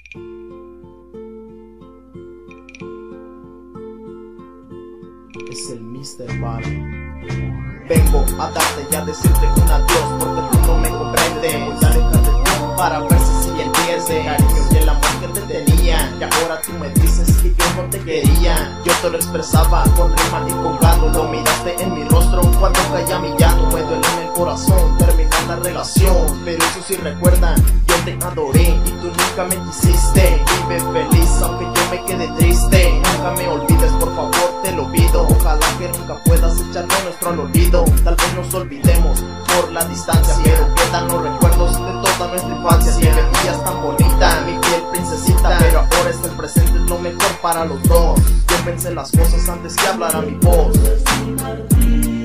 Es el Mr. Valley. Vengo a darte y a decirte un adiós, porque tú no me comprendes. Voy a alejar de ti para ver si entiendes el cariño y el amor que te tenía. Y ahora tú me dices que yo no te quería. Yo te lo expresaba con rima y con canto. Lo miraste en mi rostro cuando caía mi llanto. Me duele en el corazón terminar la relación, pero eso sí recuerda, yo te adoré y tú nunca me quisiste. Vive feliz aunque yo me quede triste. Nunca me olvides, por favor, te lo pido. Ojalá que nunca puedas echarme nuestro al olvido. Tal vez nos olvidemos por la distancia, pero quedan los recuerdos de toda nuestra infancia. Si me veías tan bonita, mi piel princesita, pero ahora es el presente, es lo mejor para los dos. Yo pensé las cosas antes que hablara mi voz.